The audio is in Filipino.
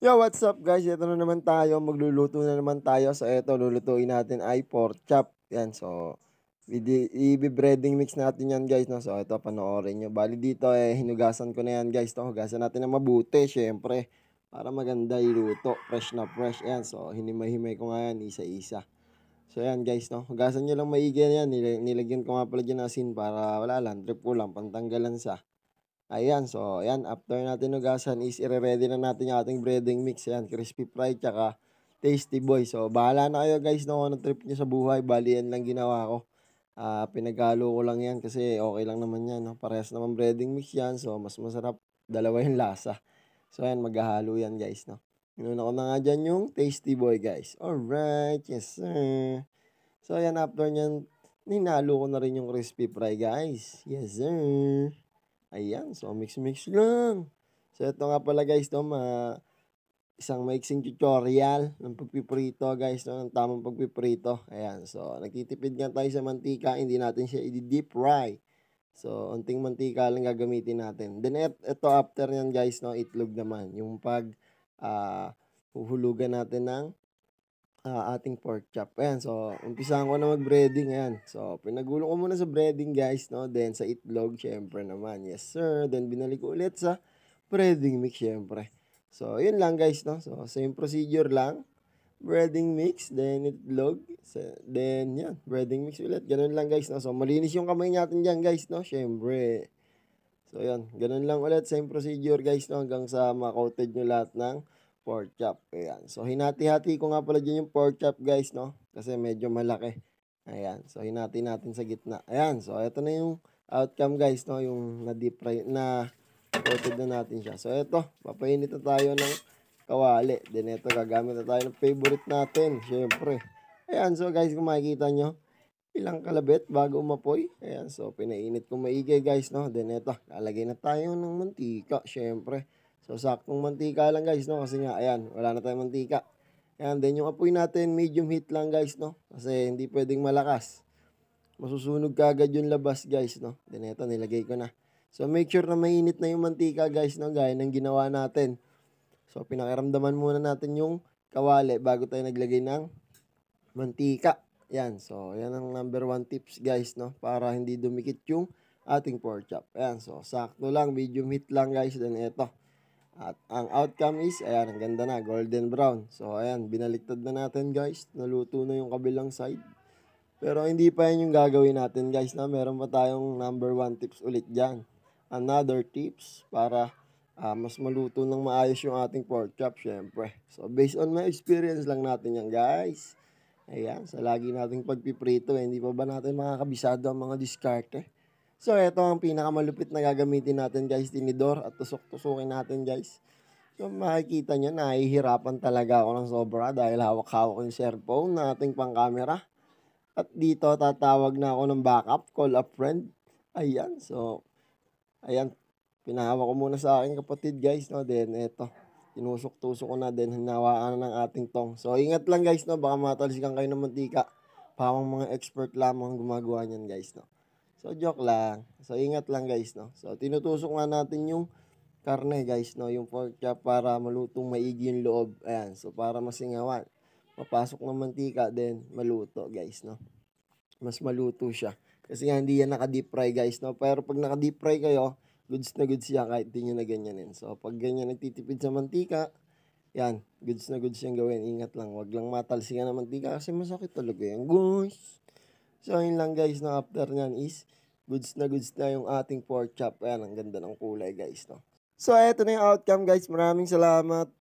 Yo, what's up guys? Ito na naman tayo, magluluto na naman tayo. So ito, lulutuin natin ay pork chop. Yan, so i-breading mix natin yan guys, no? So ito, panoorin nyo. Bali dito hinugasan ko na yan guys, no? Hugasan natin na mabuti, syempre. Para maganda iluto, fresh na fresh. Yan, so hinimay-himay ko nga yan, isa-isa. So yan guys, no? Hugasan nyo lang maigi yan. Nilagyan ko nga pala dyan asin para wala lang, trip ko lang, pantanggalan sa. Ayan, so ayan, after natin hugasan is ire-ready na natin yung ating breading mix. Ayan, crispy fry tsaka tasty boy. So bahala na kayo guys no, kung ano trip nyo sa buhay. Bali yan lang ginawa ko. Pinaghalo ko lang yan kasi okay lang naman yan. No? Parehas naman breading mix yan. So mas masarap, dalawa yung lasa. So ayan, maghahalo yan guys. No? Inuna ko na nga dyan yung tasty boy guys. Alright, yes sir. So ayan, after nyan, ninalo ko na rin yung crispy fry guys. Yes sir. Ayan, so mix-mix lang. So ito nga pala guys, no, isang maiksing tutorial ng pagpiprito guys, no, ng tamang pagpiprito. Ayan, so nagtitipid nga tayo sa mantika, hindi natin siya i-deep fry. So, unting mantika lang gagamitin natin. Then ito after yan guys, no, itlog naman. Yung huhulugan natin ng ating pork chop. Ayan, so umpisahan ko na mag-breading. Ayan, so pinagulo ko muna sa breading guys, no? Then sa itlog, syempre naman. Yes sir. Then binalik ko ulit sa breading mix, syempre. So, yun lang guys, no? So, same procedure lang. Breading mix, then itlog. Then, yan, breading mix ulit. Ganun lang guys, no? So, malinis yung kamay natin dyan guys, no? Syempre. So, yan. Ganun lang ulit. Same procedure guys, no? Hanggang sa ma-coated nyo lahat ng pork chop. Ayan. So, hinati-hati ko nga pala dyan yung pork chop guys, no? Kasi medyo malaki. Ayan. So, hinati natin sa gitna. Ayan. So, ito na yung outcome guys, no? Yung na-deep fry, na-coated na natin siya. So, ito. Papainit na tayo ng kawali. Then, ito. Gagamit na tayo ng favorite natin. Syempre. Ayan. So, guys, kung makikita nyo, ilang kalabit bago umapoy. Ayan, so pinainit ko maigi guys, no. Then ito, lalagay na tayo ng mantika, syempre. So saktong mantika lang guys, no, kasi nga ayan, wala na tayong mantika. Ayan, then yung apoy natin, medium heat lang guys, no. Kasi hindi pwedeng malakas. Masusunog kagad yung labas guys, no. Then ito, nilagay ko na. So make sure na mainit na yung mantika guys, no, gaya ng ginawa natin. So pinakiramdaman muna natin yung kawali bago tayo naglagay ng mantika. Yan. So, yan ang number 1 tips guys, no? Para hindi dumikit yung ating pork chop. Ayan. So, sakto lang. Medium heat lang guys. Then, ito. At ang outcome is, ayan, ang ganda na. Golden brown. So, ayan. Binaliktad na natin guys. Naluto na yung kabilang side. Pero, hindi pa yan yung gagawin natin guys, na meron pa tayong number 1 tips ulit dyan. Another tips para mas maluto ng maayos yung ating pork chop, syempre. So, based on my experience lang natin yan guys. Ayan, sa lagi nating pagpiprito, hindi pa ba natin makakabisado ang mga diskarte? So, ito ang pinakamalupit na gagamitin natin guys, tinidor at tusok-tusukin natin guys. So, makikita nyo, nahihirapan talaga ako ng sobra dahil hawak-hawak yung cellphone na ating pang-camera. At dito, tatawag na ako ng backup, call a friend. Ayan, so, ayan, pinahawak ko muna sa aking kapatid guys, no? Then, eto, tinusok-tusok ko na din, hinawaan na ng ating tong. So, ingat lang guys, no? Baka matalsikan kayo ng mantika. Pamang mga expert lamang gumagawa niyan guys, no? So, joke lang. So, ingat lang guys, no? So, tinutusok nga natin yung karne guys, no? Yung pork chop para malutong maigi yung loob. Ayan, so para masingawan. Papasok ng mantika, then maluto guys, no? Mas maluto siya. Kasi nga hindi yan naka-deep fry guys, no? Pero pag naka-deep fry kayo, goods na goods yan kahit di nyo na ganyanin. So, pag ganyan nagtitipid sa mantika, yan, goods na goods yung gawin. Ingat lang, wag lang matalsikan ng mantika kasi masakit talaga yan, guys. So, yun lang guys, na after nyan is, goods na yung ating pork chop. Ayan, ang ganda ng kulay guys, no? So, eto na yung outcome guys. Maraming salamat.